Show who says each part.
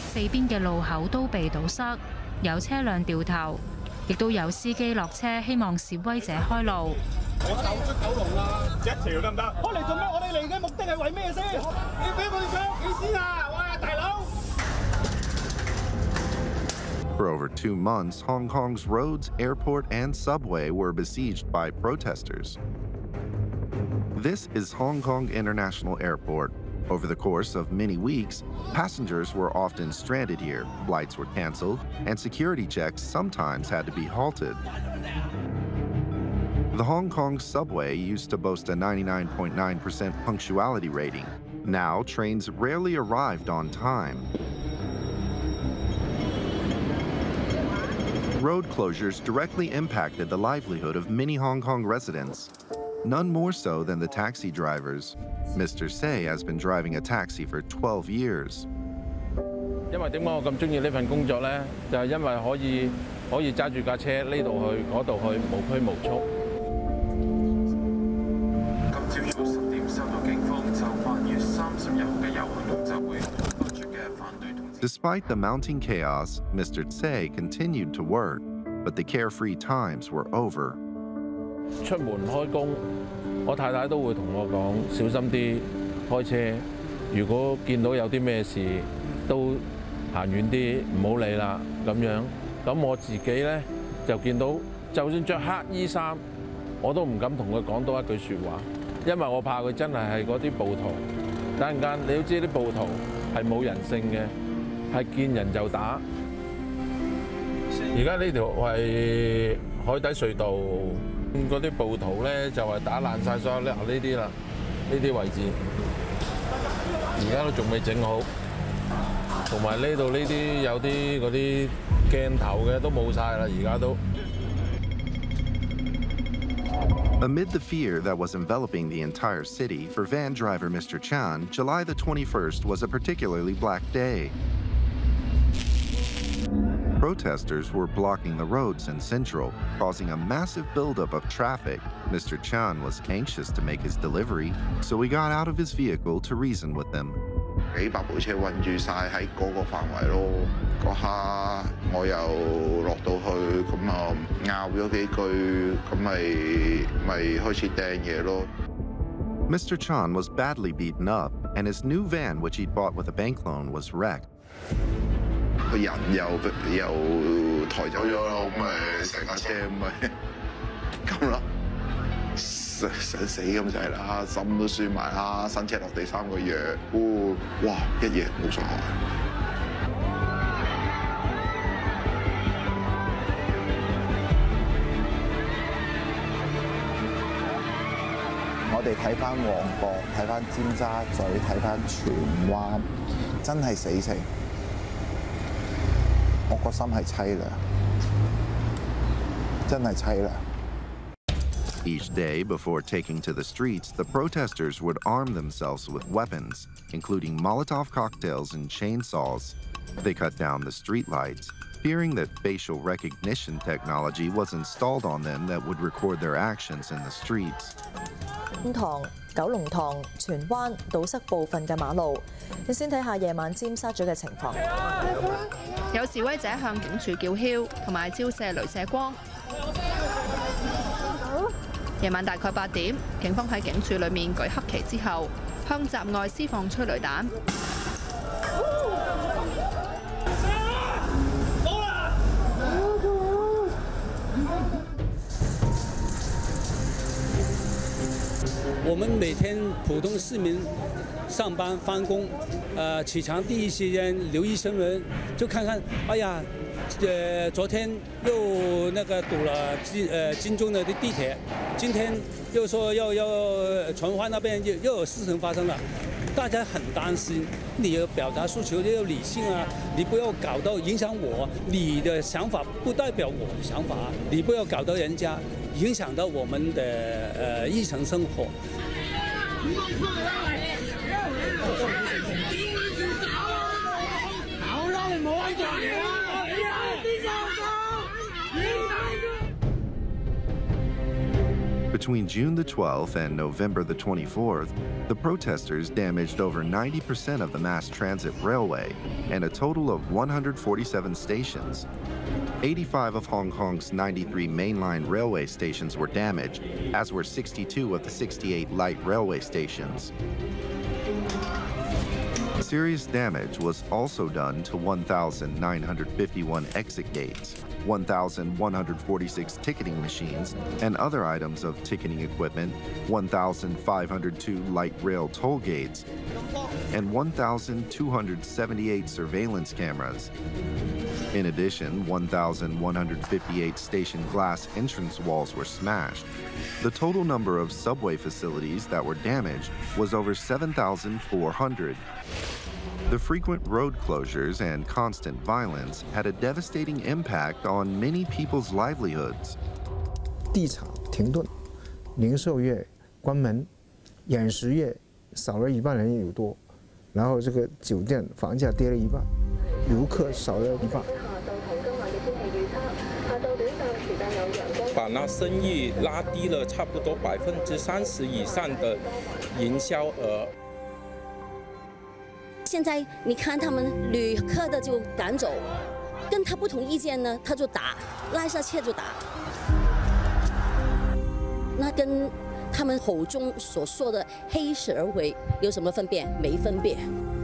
Speaker 1: 四邊嘅路口都被堵塞，有車輛掉頭，亦都有司機落車希望示威者開路。
Speaker 2: 我走出九龍啦，一條得唔得？開嚟做咩？我哋嚟嘅目的係為咩先？你俾佢上屋企先啊！哇，大佬！
Speaker 3: For over 2 months, Hong Kong's roads, airport, and subway were besieged by protesters. This is Hong Kong International Airport. Over the course of many weeks, passengers were often stranded here, flights were canceled, and security checks sometimes had to be halted. The Hong Kong subway used to boast a 99.9% punctuality rating. Now, trains rarely arrived on time. Road closures directly impacted the livelihood of many Hong Kong residents, none more so than the taxi drivers. Mr. Say has been driving a taxi for 12 years.
Speaker 4: 因為點解我咁中意呢份工作呢？就係因為可以揸住架車呢度去嗰度去，無拘無束。
Speaker 5: 今朝早10點收到警方就8月30日嘅遊行同集會發出嘅反對通知。
Speaker 3: Despite the mounting chaos, Mr. Tsay continued to work, but the carefree times were over.
Speaker 4: 出門開工，我太太都會同我講小心啲開車。如果見到有啲咩事，都行遠啲，唔好理啦咁樣。咁我自己咧就見到，就算着黑衣衫，我都唔敢同佢講多一句説話，因為我怕佢真係嗰啲暴徒。等陣間你都知啲暴徒係冇人性嘅，係見人就打。而家呢條係海底隧道。 嗰啲暴徒咧就係打爛晒所有呢啲啦，呢啲位置，而家都仲未整好，同埋呢度呢啲有啲嗰啲鏡頭嘅都冇晒啦，而家都。
Speaker 3: Amid the fear that was enveloping the entire city, for van driver Mr. Chan, July the 21st was a particularly black day. Protesters were blocking the roads in Central, causing a massive buildup of traffic. Mr. Chan was anxious to make his delivery, so he got out of his vehicle to reason with them.
Speaker 6: 幾百部車困住晒喺嗰個範圍咯，嗰下我又落到去，咁啊拗咗幾句，咁咪開始掟嘢咯。
Speaker 3: Mr. Chan was badly beaten up, and his new van, which he'd bought with a bank loan, was wrecked.
Speaker 6: 個人又抬走咗咯，咁咪成架車咁咪咁咯，想死咁滯啦，心都酸埋啦，新車落地3個月，哇一夜冇上來。
Speaker 7: 我哋睇翻旺角，睇翻尖沙咀，睇翻荃灣，真係死城。 我個心係凄涼，真係凄涼。
Speaker 3: Each day, before taking to the streets, the protesters would arm themselves with weapons, including Molotov cocktails and chainsaws. They cut down the streetlights, fearing that facial recognition technology was installed on them that would record their actions in the streets.
Speaker 8: 觀塘、九龍塘、荃灣堵塞部分嘅馬路。你先睇下夜晚尖沙咀嘅情況。
Speaker 9: 有示威者向警署叫囂，同埋照射雷射光。夜晚大概8點，警方喺警署裏面舉黑旗之後，向閘外施放催淚彈。
Speaker 10: 我们每天普通市民上班翻工，起床第一时间留意新闻，就看看，哎呀，昨天又那个堵了金钟的地铁，今天又说要荃湾那边又有事情发生了，大家很担心。你要表达诉求要理性啊，你不要搞到影响我，你的想法不代表我的想法，你不要搞到人家。 影響到我們的日常生活。
Speaker 3: Between June the 12th and November the 24th, the protesters damaged over 90% of the mass transit railway and a total of 147 stations. 85 of Hong Kong's 93 mainline railway stations were damaged, as were 62 of the 68 light railway stations. Serious damage was also done to 1,951 exit gates, 1,146 ticketing machines and other items of ticketing equipment, 1,502 light rail toll gates, and 1,278 surveillance cameras. In addition, 1,158 station glass entrance walls were smashed. The total number of subway facilities that were damaged was over 7,400. The frequent road closures and constant violence had a devastating impact on many people's livelihoods.
Speaker 11: 地产停顿，零售业关门，饮食业少了1半人有多，然后这个酒店房价跌了1半，游客少了1半。
Speaker 12: 把那生意拉低了差不多30%以上的营销额。
Speaker 13: 现在你看他们旅客的就赶走，跟他不同意见呢，他就打，拉下车就打。那跟他们口中所说的黑社会有什么分别？没分别。